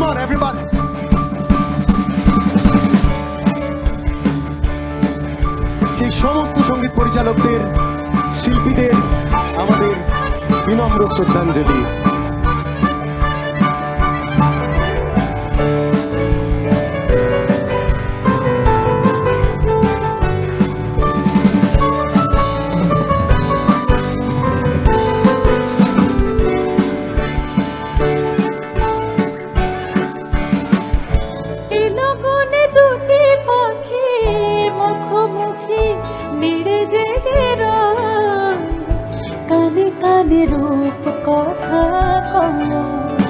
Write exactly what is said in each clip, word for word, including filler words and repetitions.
Come on, everybody. সেই সমস্ত সঙ্গীত পরিচালকদের, শিল্পীদের আমাদের বিনম্র শ্রদ্ধাঞ্জলি। রূপ কথা কমো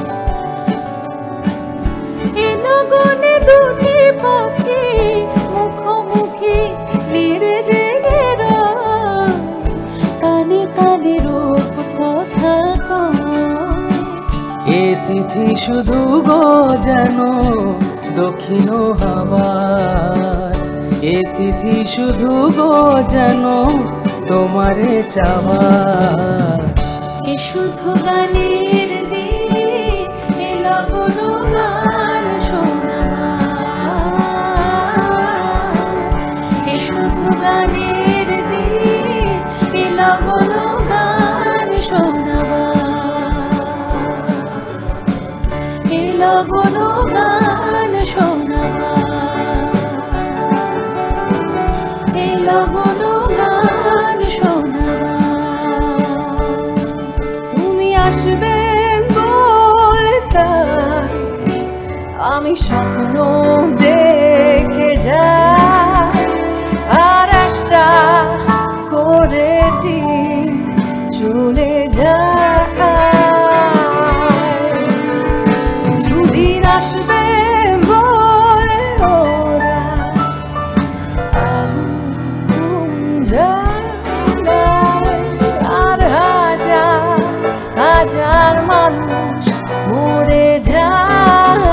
এনগনে দুটি পাখি মুখোমুখি নিরে জেগে রয় কানে কানে রূপ কথা কমো এ তিথি শুধু গো যেন দক্ষিণ হাওয়ার এ তিথি শুধু গো যেন তোমারে চাওয়া এ শুধু গানের দিন এ লগন গান শোনাবার এ শুধু গানের দিন এ লগন গান শোনাবার এ লগন গান শোনাবার এ লগন গান আমি স্বপ্ন দেখে যাই আর একটা করে দিন চলে যায় দুদিন আসবে বলে ওরা আর হাজার হাজার মানুষ মরে যায়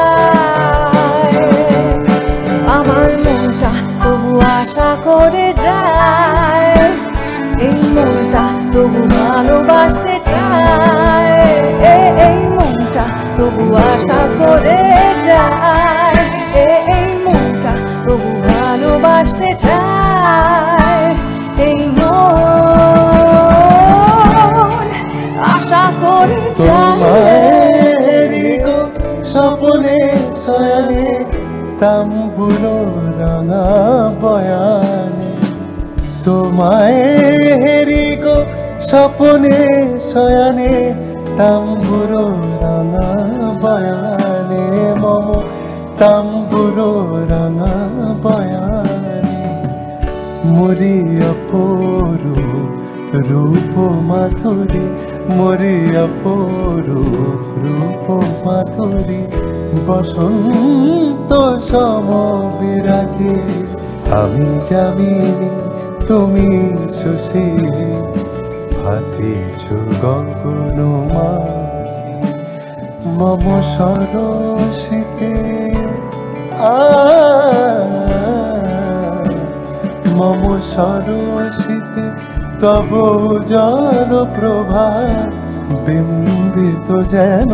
আশা করে যায় এই মনটা তবু ভালোবাসতে চায় এই মনটা তবু আশা করে যায় এই মনটা তবু ভালোবাসতে চায় এই মন আশা করে যায় স্বপ্নে শয়নে তাম্বুরো রাঙা বয়ানে তোমায় হেরি গো স্বপ্নে শয়নে তাম্বুরো রাঙা বয়ানে মম তাম্বুরো রাঙা বয়ানে মরি অপরু রূপ মাধুরী মরি অপরু রূপ মাধুরী বসন্ত সম বিরাজে আমি যামিনী তুমি সুশীল হাতিছ গগন মাঝি মম সরসিতে আ মম সরসিতে তব জন প্রভা বিম্বিত যেন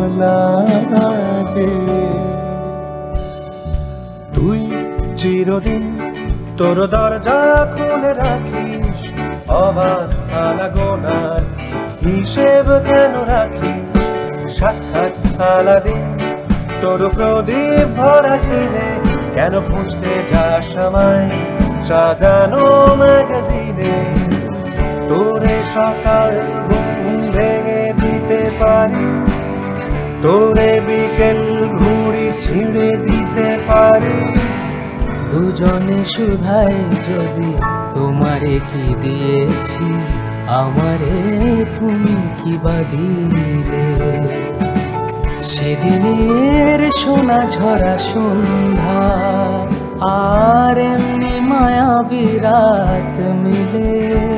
লাগে তুই চিরদিন তোর দরজা খুলে রাখিস অবাধ আলাগোনার হিসেব কেন রাখিস সাক্ষাৎ আলাদিন তোর প্রদীপ ভরা চিনে কেন খুঁজতে যাস আমায় সাজানো ম্যাগাজিনে তোরে সকাল ঘুম ভেঙে দিতে পারি তোরে বিকেল ঘুড়ি ছিঁড়ে দিতে পারি দুজনে শুধাই যদি তোমারে কি দিয়েছি আমারে তুমি কি বা দিলে সেদিনের সোনা ঝরা সন্ধ্যা আর এমনি মায়াবী রাত মিলে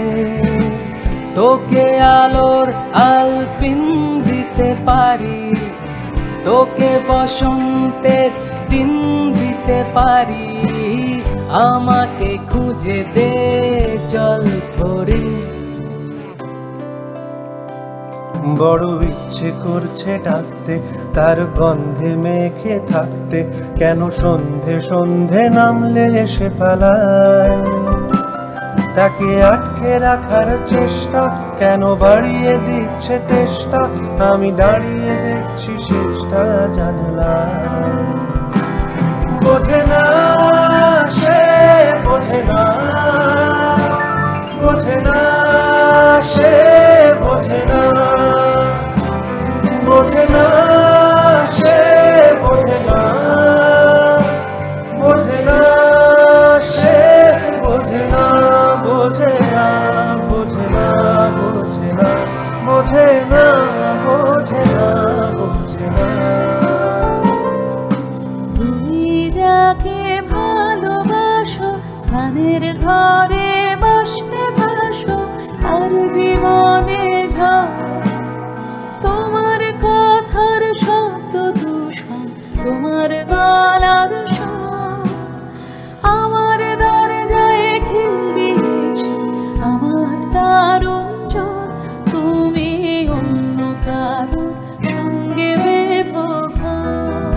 তোকে আলোর আলপিন দিতে পারি তোকে বসন্তের দিন দিতে পারি আমাকে খুঁজে দে জল ভরি বড় ইচ্ছে করছে ডাকতে, তার গন্ধে মেখে থাকতে, কেন সন্ধে সন্ধে নামলে এসে পালায়। তাকে আটকে রাখার চেষ্টা, কেন বাড়িয়ে দিচ্ছে তেষ্টা, আমি দাঁড়িয়ে দেখছি শেষটা জানলায়। বোঝে না সে, বোঝে না, বোঝে না সে, বোঝে না, বোঝে না সে, বোঝে না, বোঝে না সে, বোঝে না, বোঝে না, বোঝে না, বোঝে না, বোঝে না, বোঝে না, বোঝে না। তুমি যাকে ভালোবাসো, সানের ঘরে বসবে ভাসো, আর জীবনে ঝড়, তোমার কথার শব্দ দূষণ, তোমার গলার স্বর, আমার দরজায় খিল দিয়েছি আমার দারুণ জ্বর। তুমি অন্য কারোর সঙ্গে বেঁধো ঘর,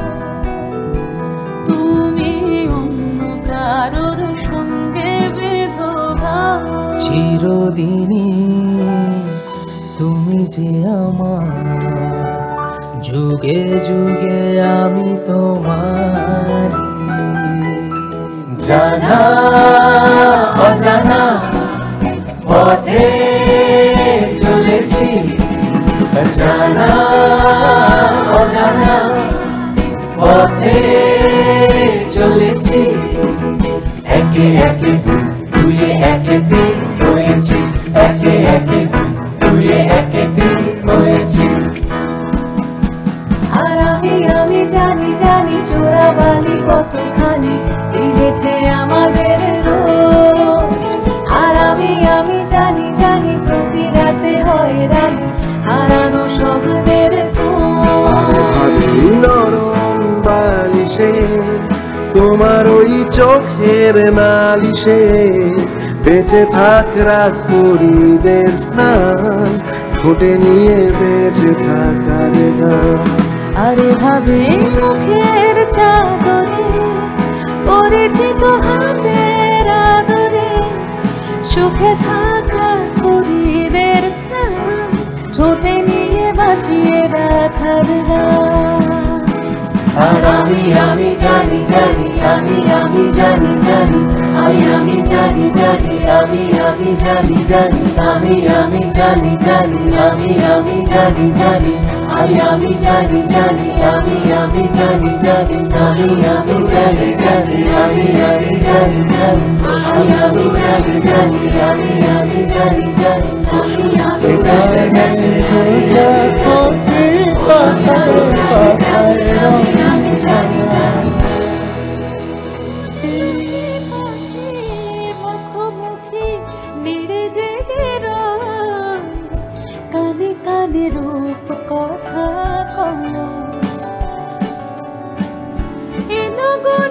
তুমি অন্য কারোর সঙ্গে বেঁধো ঘর। চিরদিনই তুমি যে আমার, যুগে যুগে আমি তোমারি। জানা অজানা পথে চলেছি, জানা অজানা পথে চলেছি, একে একে দুই, দুয়ে একে তিন হয়েছি, একে একে দুই, দুয়ে একে তিন হয়েছি। আর আমি আমি জানি জানি চোরাবালি কতখানি বিঁধেছে আমাদের রোজ। আর আমি আমি জানি জানি প্রতি রাতে হয় রানি হারানো শব্দের নরম বালিশে তোমার ওই চোখের নালিশে বেঁচে থাক রাত পরিদের স্নান, ঠোঁটে নিয়ে বেঁচে থাকার গান। আরে ভাবে মুখের চাদরে পরিচিত হাতের আদরে, সুখে থাকা পরিদের স্নান, ঠোঁটে নিয়ে বাঁচিয়ে রাখার গান। আর আমি আমি জানি জানি, আমি আমি জানি জানি, আমি আমি জানি জানি, আমি আমি জানি জানি, আমি আমি জানি জানি, আমি আমি জানি জানি, আমি আমি জানি জানি, আমি আমি জানি জানি, আমি আমি জানি জানি, আমি আমি জানি জানি, আমি আমি জানি জানি, আমি আমি জানি জানি, আমি আমি জানি জানি, আমি জানি জানি। মুখোমুখি নেড়ে জেগে রয়, কানে কানে রূপ কথা কয়, এ নগর